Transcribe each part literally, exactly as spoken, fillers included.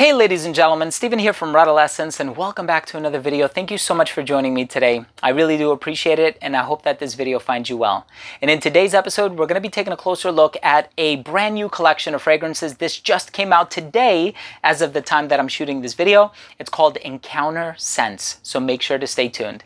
Hey ladies and gentlemen, Steven here from Redolessence and welcome back to another video. Thank you so much for joining me today. I really do appreciate it and I hope that this video finds you well. And in today's episode, we're going to be taking a closer look at a brand new collection of fragrances. This just came out today as of the time that I'm shooting this video. It's called Encounter Scents, so make sure to stay tuned.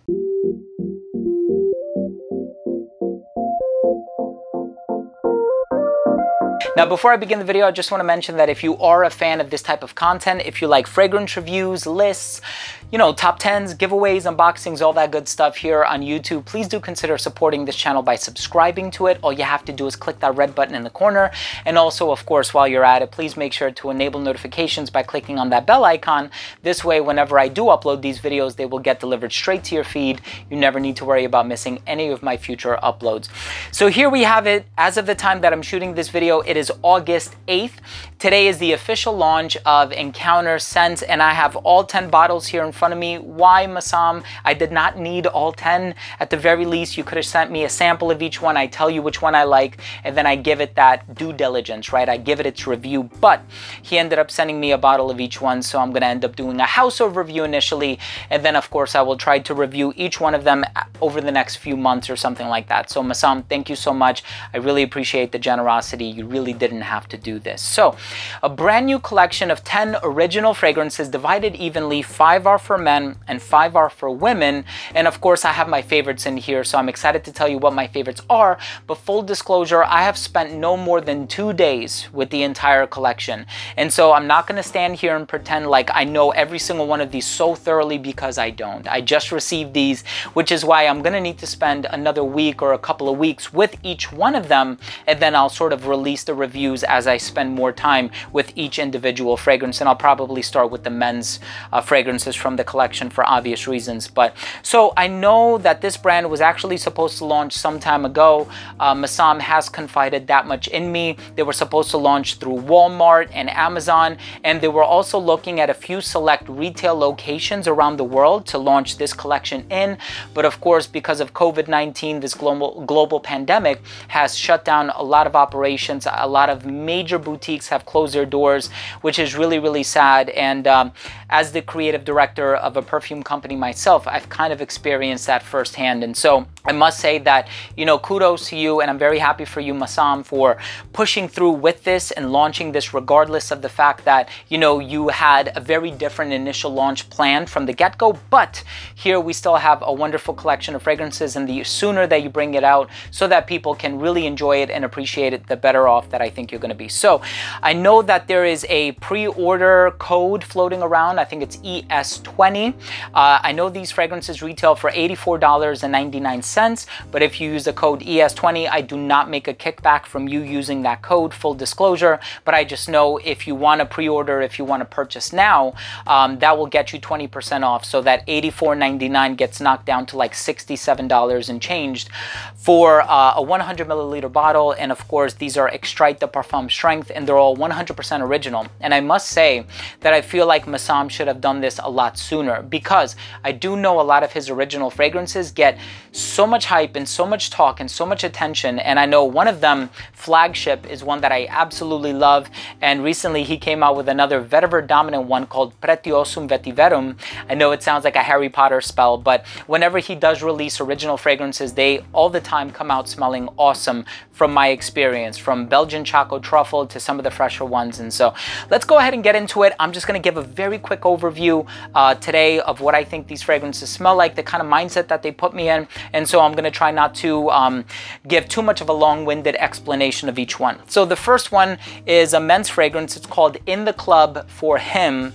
Now, before I begin the video, I just want to mention that if you are a fan of this type of content, if you like fragrance reviews, lists, you know, top tens, giveaways, unboxings, all that good stuff here on YouTube, please do consider supporting this channel by subscribing to it. All you have to do is click that red button in the corner. And also, of course, while you're at it, please make sure to enable notifications by clicking on that bell icon. This way, whenever I do upload these videos, they will get delivered straight to your feed. You never need to worry about missing any of my future uploads. So here we have it. As of the time that I'm shooting this video, it is August eighth. Today is the official launch of Encounter Scents, and I have all ten bottles here in front of me. Why, Massam? I did not need all ten. At the very least, you could have sent me a sample of each one. I tell you which one I like, and then I give it that due diligence, right? I give it its review, but he ended up sending me a bottle of each one, so I'm going to end up doing a house overview initially, and then, of course, I will try to review each one of them over the next few months or something like that. So, Massam, thank you so much. I really appreciate the generosity. You really didn't have to do this. So, a brand new collection of ten original fragrances divided evenly. Five are for men and five are for women. And of course, I have my favorites in here, so I'm excited to tell you what my favorites are. But full disclosure, I have spent no more than two days with the entire collection. And so I'm not going to stand here and pretend like I know every single one of these so thoroughly, because I don't. I just received these, which is why I'm going to need to spend another week or a couple of weeks with each one of them. And then I'll sort of release the reviews as I spend more time with each individual fragrance. And I'll probably start with the men's uh, fragrances from the collection for obvious reasons. But so I know that this brand was actually supposed to launch some time ago. Uh, Massam has confided that much in me. They were supposed to launch through Walmart and Amazon, and they were also looking at a few select retail locations around the world to launch this collection in. But of course, because of COVID nineteen, this global global pandemic has shut down a lot of operations. A lot of major boutiques have closed their doors, which is really, really sad. And um, as the creative director of a perfume company myself, I've kind of experienced that firsthand. And so I must say that, you know, kudos to you, and I'm very happy for you, Massam, for pushing through with this and launching this regardless of the fact that, you know, you had a very different initial launch plan from the get-go. But here we still have a wonderful collection of fragrances, and the sooner that you bring it out so that people can really enjoy it and appreciate it, the better off that I think you're going to be. So I know that there is a pre-order code floating around. I think it's E S twenty. Uh, I know these fragrances retail for eighty-four ninety-nine, but if you use the code E S twenty, I do not make a kickback from you using that code, full disclosure. But I just know if you want to pre-order, if you want to purchase now, um, that will get you twenty percent off. So that eighty-four ninety-nine gets knocked down to like sixty-seven dollars and changed for uh, a one hundred milliliter bottle. And of course, these are Extrait de Parfum strength, and they're all one hundred percent original. And I must say that I feel like Massam should have done this a lot sooner, because I do know a lot of his original fragrances get so much hype and so much talk and so much attention. And I know one of them, Flagship, is one that I absolutely love. And recently he came out with another vetiver dominant one called Pretiosum Vetiverum. I know it sounds like a Harry Potter spell, but whenever he does release original fragrances, they all the time come out smelling awesome from my experience, from Belgian Choco Truffle to some of the fresher ones. And so let's go ahead and get into it. I'm just going to give a very quick overview uh, today of what I think these fragrances smell like, the kind of mindset that they put me in. And so I'm going to try not to um, give too much of a long-winded explanation of each one. So the first one is a men's fragrance. It's called In the Club for Him.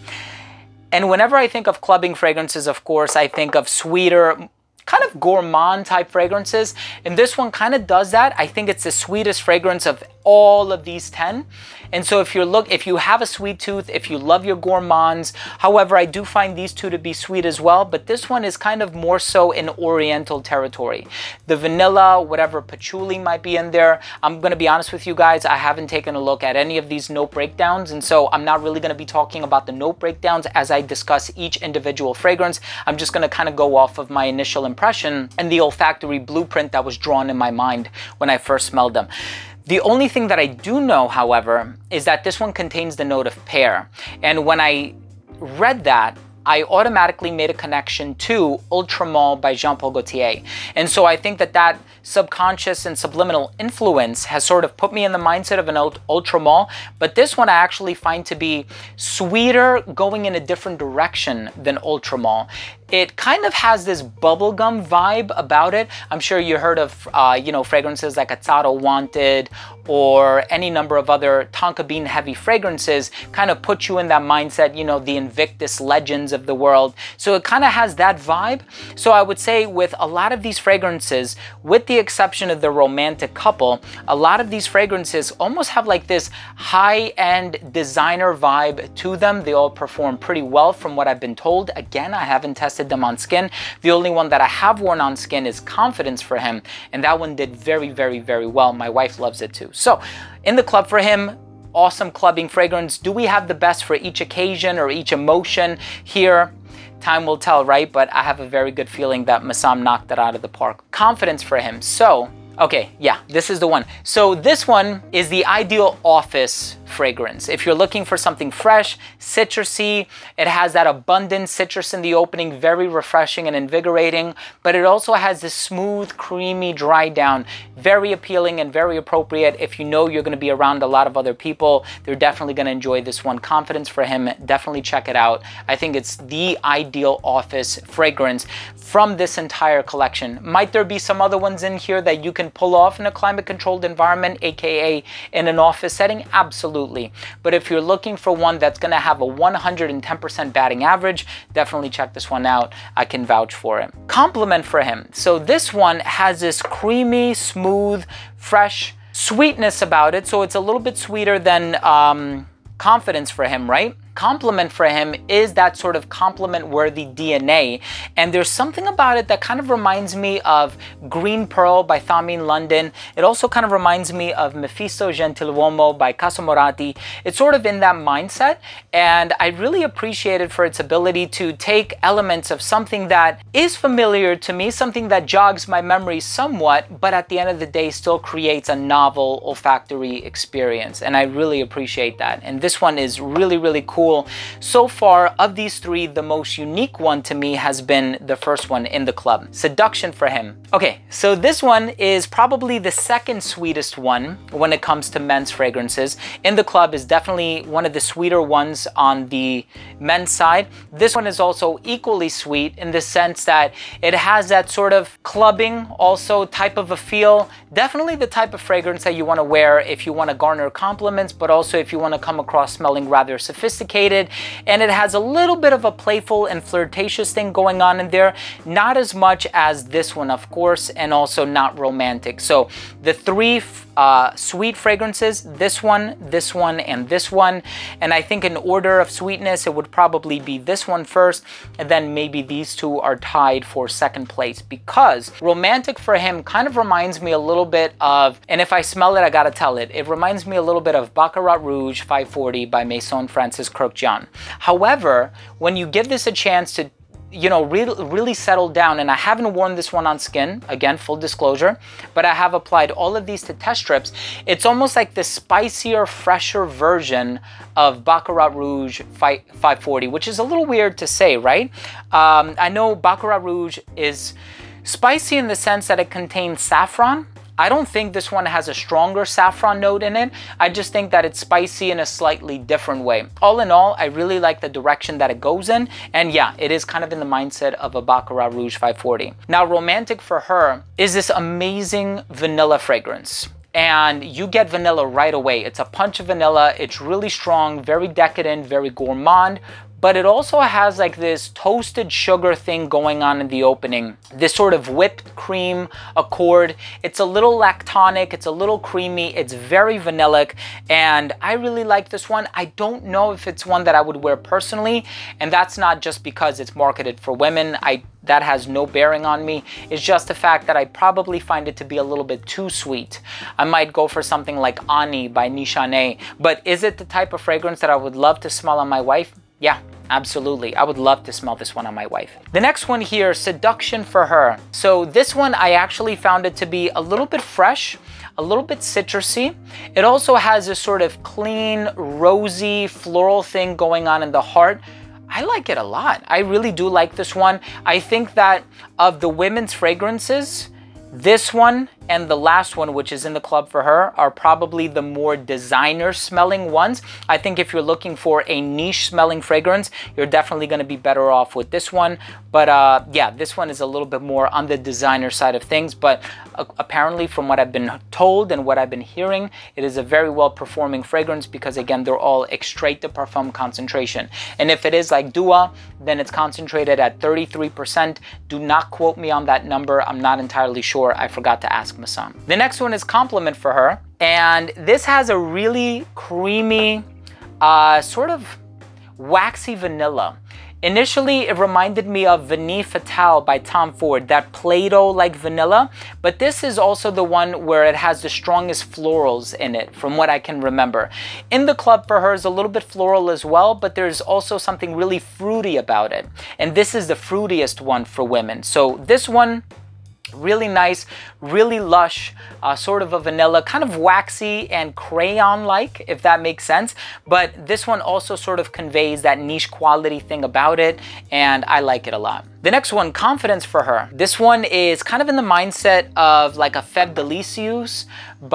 And whenever I think of clubbing fragrances, of course, I think of sweeter, kind of gourmand type fragrances. And this one kind of does that. I think it's the sweetest fragrance of all of these ten. And so if you're look, if you have a sweet tooth, if you love your gourmands, however, I do find these two to be sweet as well, but this one is kind of more so in oriental territory. The vanilla, whatever patchouli might be in there, I'm going to be honest with you guys, I haven't taken a look at any of these note breakdowns, and so I'm not really going to be talking about the note breakdowns as I discuss each individual fragrance. I'm just going to kind of go off of my initial impression and the olfactory blueprint that was drawn in my mind when I first smelled them. The only thing that I do know, however, is that this one contains the note of pear. And when I read that, I automatically made a connection to Ultra Male by Jean Paul Gaultier. And so I think that that subconscious and subliminal influence has sort of put me in the mindset of an Ultra Male, but this one I actually find to be sweeter, going in a different direction than Ultra Male. It kind of has this bubblegum vibe about it. I'm sure you heard of, uh, you know, fragrances like Azzaro Wanted or any number of other tonka bean heavy fragrances kind of put you in that mindset, you know, the Invictus Legends of the world. So it kind of has that vibe. So I would say with a lot of these fragrances, with the exception of the Romantic Couple, a lot of these fragrances almost have like this high-end designer vibe to them. They all perform pretty well from what I've been told. Again, I haven't tested them on skin. The only one that I have worn on skin is Confidence for him, and that one did very, very, very well. My wife loves it too. So in the club for him, awesome clubbing fragrance. Do we have the best for each occasion or each emotion here? Time will tell, right? But I have a very good feeling that Massam knocked it out of the park. Confidence for him. So, okay, yeah, this is the one. So this one is the ideal office fragrance. If you're looking for something fresh, citrusy, it has that abundant citrus in the opening, very refreshing and invigorating, but it also has this smooth, creamy dry down, very appealing and very appropriate. If you know you're going to be around a lot of other people, they're definitely going to enjoy this one. Confidence for him, definitely check it out. I think it's the ideal office fragrance from this entire collection. Might there be some other ones in here that you can pull off in a climate controlled environment, aka in an office setting? Absolutely. But if you're looking for one that's going to have a one hundred ten percent batting average, definitely check this one out. I can vouch for it. Compliment for him. So this one has this creamy, smooth, fresh sweetness about it. So it's a little bit sweeter than um, Confidence for him, right? Compliment for him is that sort of compliment-worthy D N A, and there's something about it that kind of reminds me of Green Pearl by Thameen London. It also kind of reminds me of Mephisto Gentiluomo by Caso Moratti. It's sort of in that mindset, and I really appreciate it for its ability to take elements of something that is familiar to me, something that jogs my memory somewhat, but at the end of the day still creates a novel olfactory experience, and I really appreciate that. And this one is really, really cool. So far, of these three, the most unique one to me has been the first one in the club, Seduction for him. Okay, so this one is probably the second sweetest one when it comes to men's fragrances. In the club is definitely one of the sweeter ones on the men's side. This one is also equally sweet in the sense that it has that sort of clubbing also type of a feel. Definitely the type of fragrance that you want to wear if you want to garner compliments, but also if you want to come across smelling rather sophisticated. And it has a little bit of a playful and flirtatious thing going on in there. Not as much as this one, of course, and also not romantic. So the three uh, sweet fragrances, this one, this one, and this one. And I think in order of sweetness, it would probably be this one first, and then maybe these two are tied for second place, because Romantic for him kind of reminds me a little bit of, and if I smell it, I gotta tell it, it reminds me a little bit of Baccarat Rouge five forty by Maison Francis Kurkdjian. However, when you give this a chance to, you know, really, really settle down, and I haven't worn this one on skin, again, full disclosure, but I have applied all of these to test strips. It's almost like the spicier, fresher version of Baccarat Rouge five forty, which is a little weird to say, right? Um, I know Baccarat Rouge is spicy in the sense that it contains saffron. I don't think this one has a stronger saffron note in it. I just think that it's spicy in a slightly different way. All in all, I really like the direction that it goes in. And yeah, it is kind of in the mindset of a Baccarat Rouge five forty. Now, Romantic for her is this amazing vanilla fragrance. And you get vanilla right away. It's a punch of vanilla. It's really strong, very decadent, very gourmand. But it also has like this toasted sugar thing going on in the opening. This sort of whipped cream accord. It's a little lactonic, it's a little creamy, it's very vanillic, and I really like this one. I don't know if it's one that I would wear personally, and that's not just because it's marketed for women. I that has no bearing on me. It's just the fact that I probably find it to be a little bit too sweet. I might go for something like Ani by Nishane, but is it the type of fragrance that I would love to smell on my wife? Yeah, Absolutely. I would love to smell this one on my wife. The next one here, Seduction for Her. So this one, I actually found it to be a little bit fresh, a little bit citrusy. It also has this sort of clean, rosy, floral thing going on in the heart. I like it a lot. I really do like this one. I think that of the women's fragrances, this one and the last one, which is in the club for her, are probably the more designer smelling ones. I think if you're looking for a niche smelling fragrance, you're definitely going to be better off with this one. But uh, yeah, this one is a little bit more on the designer side of things. But uh, apparently from what I've been told and what I've been hearing, it is a very well performing fragrance because again, they're all extrait de parfum concentration. And if it is like Dua, then it's concentrated at thirty-three percent. Do not quote me on that number. I'm not entirely sure. I forgot to ask Masan. The next one is Compliment for Her, and this has a really creamy, uh, sort of waxy vanilla. Initially, it reminded me of Vanille Fatale by Tom Ford, that Play-Doh-like vanilla, but this is also the one where it has the strongest florals in it, from what I can remember. In the club for her is a little bit floral as well, but there's also something really fruity about it, and this is the fruitiest one for women. So this one, really nice, really lush, uh, sort of a vanilla, kind of waxy and crayon-like, if that makes sense. But this one also sort of conveys that niche quality thing about it, and I like it a lot. The next one, Confidence for Her. This one is kind of in the mindset of like a Fève Délicieuse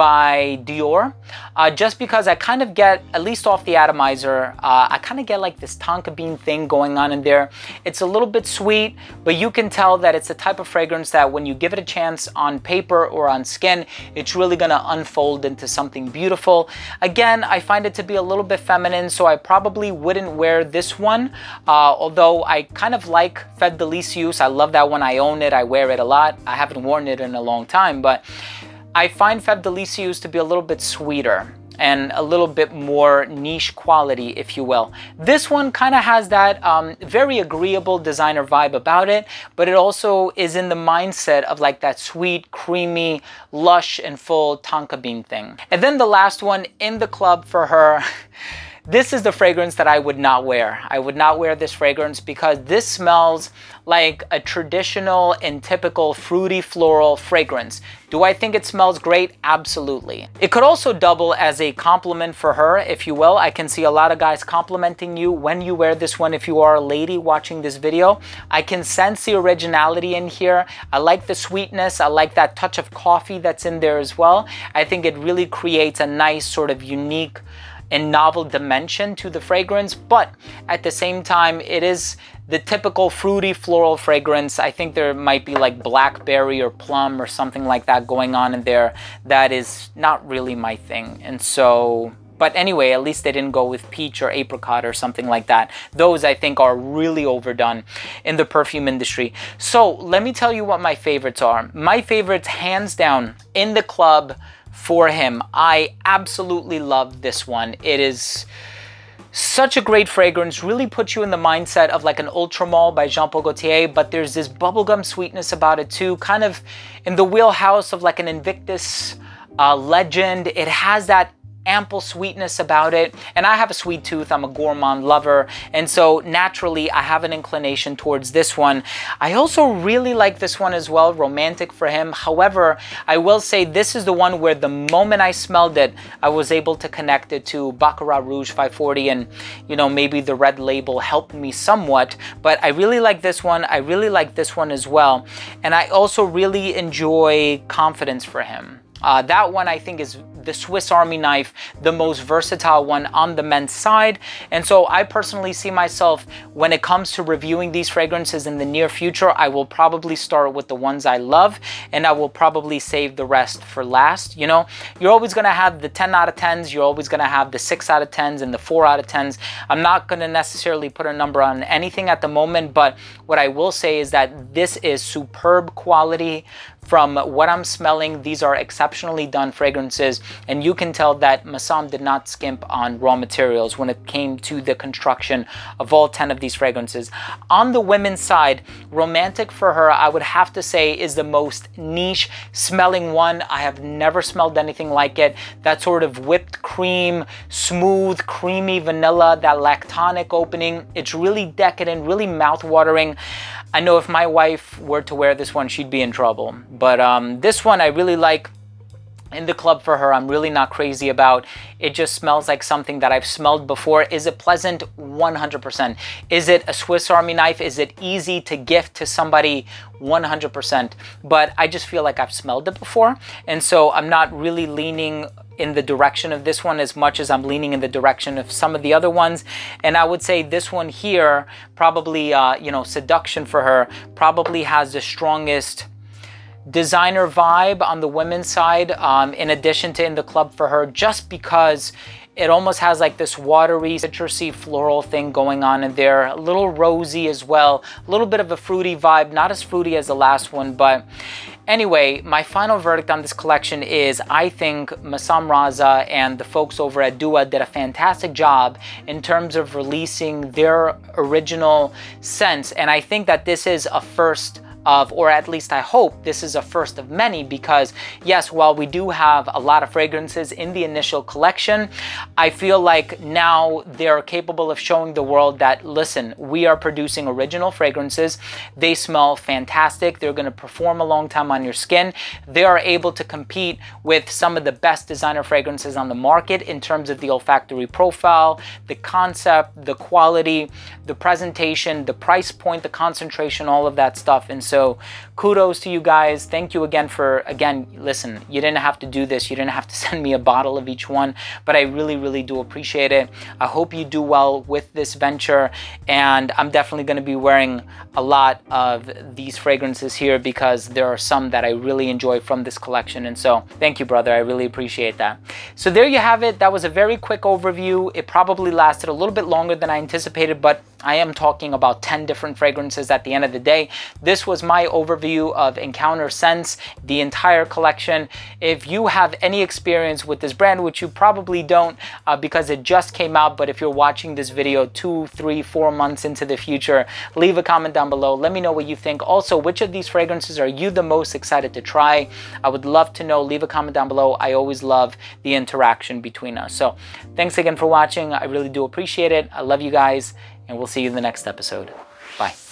by Dior, uh, just because I kind of get, at least off the atomizer, uh, I kind of get like this tonka bean thing going on in there. It's a little bit sweet, but you can tell that it's the type of fragrance that when you give it a chance on paper or on skin, it's really gonna unfold into something beautiful. Again, I find it to be a little bit feminine, so I probably wouldn't wear this one, uh, although I kind of like Fève Délicieuse. I love that one. I own it. I wear it a lot. I haven't worn it in a long time, but I find Fève Délicieuse to be a little bit sweeter and a little bit more niche quality, if you will. This one kind of has that um, very agreeable designer vibe about it, but it also is in the mindset of like that sweet, creamy, lush and full tonka bean thing. And then the last one, In the Club for Her. This is the fragrance that I would not wear. I would not wear this fragrance because this smells like a traditional and typical fruity floral fragrance. Do I think it smells great? Absolutely. It could also double as a compliment for her, if you will. I can see a lot of guys complimenting you when you wear this one if you are a lady watching this video. I can sense the originality in here. I like the sweetness. I like that touch of coffee that's in there as well. I think it really creates a nice sort of unique and novel dimension to the fragrance, but at the same time, it is the typical fruity floral fragrance. I think there might be like blackberry or plum or something like that going on in there that is not really my thing. And so, but anyway, at least they didn't go with peach or apricot or something like that. Those I think are really overdone in the perfume industry. So let me tell you what my favorites are. My favorites, hands down, In the Club for Him. I absolutely love this one. It is such a great fragrance, really puts you in the mindset of like an Ultramall by Jean Paul Gaultier, but there's this bubblegum sweetness about it too, kind of in the wheelhouse of like an Invictus uh, Legend. It has that ample sweetness about it, and I have a sweet tooth. I'm a gourmand lover, and so naturally I have an inclination towards this one. I also really like this one as well, Romantic for Him. However, I will say this is the one where the moment I smelled it, I was able to connect it to Baccarat Rouge five forty, and you know, maybe the red label helped me somewhat, but I really like this one. I really like this one as well, and I also really enjoy Confidence for Him. Uh, that one I think is the Swiss Army knife, the most versatile one on the men's side. And so I personally see myself, when it comes to reviewing these fragrances in the near future, I will probably start with the ones I love, and I will probably save the rest for last. You know, you're always going to have the ten out of tens, you're always going to have the six out of tens and the four out of tens. I'm not going to necessarily put a number on anything at the moment, but what I will say is that this is superb quality, from what I'm smelling, these are exceptionally done fragrances, and you can tell that Massam did not skimp on raw materials when it came to the construction of all ten of these fragrances. On the women's side, Romantic for her, I would have to say, is the most niche smelling one. I have never smelled anything like it. That sort of whipped cream, smooth, creamy vanilla, that lactonic opening. It's really decadent, really mouth-watering. I know if my wife were to wear this one, she'd be in trouble. But um, this one I really like. In the club for her, I'm really not crazy about. It just smells like something that I've smelled before. Is it pleasant? one hundred percent. Is it a Swiss Army knife? Is it easy to gift to somebody? one hundred percent. But I just feel like I've smelled it before, and so I'm not really leaning in the direction of this one as much as I'm leaning in the direction of some of the other ones. And I would say this one here, probably, uh, you know, Seduction for her, probably has the strongest designer vibe on the women's side, um, in addition to In the Club for her, just because it almost has like this watery, citrusy, floral thing going on in there. A little rosy as well. A little bit of a fruity vibe. Not as fruity as the last one, but anyway, my final verdict on this collection is I think Massam Raza and the folks over at Dua did a fantastic job in terms of releasing their original scents. And I think that this is a first of, or at least I hope this is a first of many, because yes, while we do have a lot of fragrances in the initial collection, I feel like now they're capable of showing the world that, listen, we are producing original fragrances. They smell fantastic. They're going to perform a long time on your skin. They are able to compete with some of the best designer fragrances on the market in terms of the olfactory profile, the concept, the quality, the presentation, the price point, the concentration, all of that stuff. And so kudos to you guys. Thank you again for, again, listen, you didn't have to do this. You didn't have to send me a bottle of each one, but I really, really do appreciate it. I hope you do well with this venture, and I'm definitely going to be wearing a lot of these fragrances here because there are some that I really enjoy from this collection. And so thank you, brother. I really appreciate that. So there you have it. That was a very quick overview. It probably lasted a little bit longer than I anticipated, but I am talking about ten different fragrances at the end of the day. This was my overview of Encounter Scents, the entire collection. If you have any experience with this brand, which you probably don't uh, because it just came out, but if you're watching this video two, three, four months into the future, leave a comment down below. Let me know what you think. Also, which of these fragrances are you the most excited to try? I would love to know. Leave a comment down below. I always love the interaction between us. So thanks again for watching. I really do appreciate it. I love you guys, and we'll see you in the next episode. Bye.